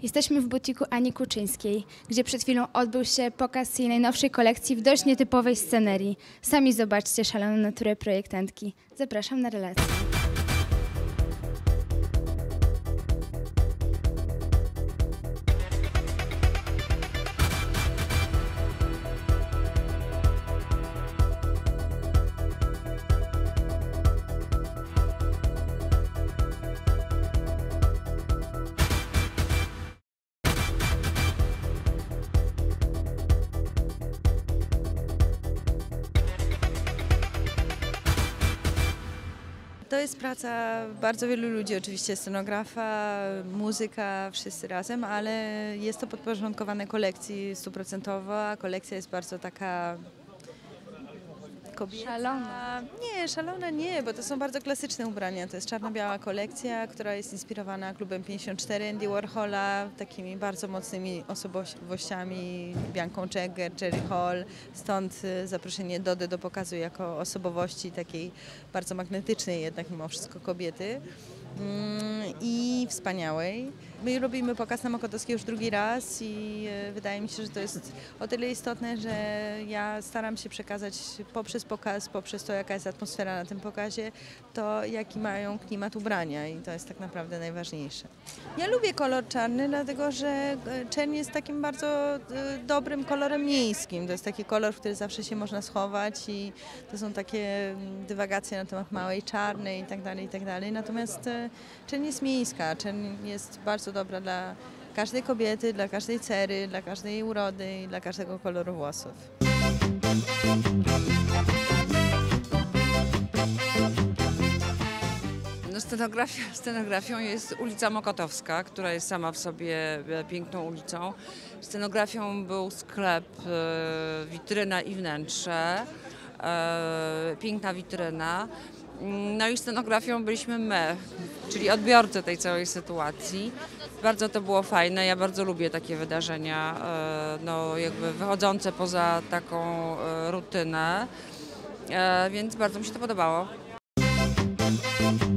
Jesteśmy w butiku Ani Kuczyńskiej, gdzie przed chwilą odbył się pokaz jej najnowszej kolekcji w dość nietypowej scenerii. Sami zobaczcie szaloną naturę projektantki. Zapraszam na relację. To jest praca bardzo wielu ludzi, oczywiście scenografa, muzyka, wszyscy razem, ale jest to podporządkowane kolekcji stuprocentowo, a kolekcja jest bardzo taka kobieca. Szalona. Nie, szalona nie, bo to są bardzo klasyczne ubrania. To jest czarno-biała kolekcja, która jest inspirowana klubem 54 Andy Warhola, takimi bardzo mocnymi osobowościami, Bianką Jagger, Jerry Hall, stąd zaproszenie Dody do pokazu jako osobowości takiej bardzo magnetycznej jednak mimo wszystko kobiety i wspaniałej. My robimy pokaz na Mokotowskiej już drugi raz i wydaje mi się, że to jest o tyle istotne, że ja staram się przekazać poprzez pokaz, poprzez to, jaka jest atmosfera na tym pokazie, to jaki mają klimat ubrania i to jest tak naprawdę najważniejsze. Ja lubię kolor czarny, dlatego że czerń jest takim bardzo dobrym kolorem miejskim. To jest taki kolor, w który zawsze się można schować i to są takie dywagacje na temat małej czarnej i tak dalej. Natomiast czerń jest miejska, czerń jest bardzo dobra dla każdej kobiety, dla każdej cery, dla każdej urody i dla każdego koloru włosów. No, scenografią jest ulica Mokotowska, która jest sama w sobie piękną ulicą. Scenografią był sklep, witryna i wnętrze, piękna witryna. No i scenografią byliśmy my, czyli odbiorcy tej całej sytuacji. Bardzo to było fajne, ja bardzo lubię takie wydarzenia, no jakby wychodzące poza taką rutynę, więc bardzo mi się to podobało.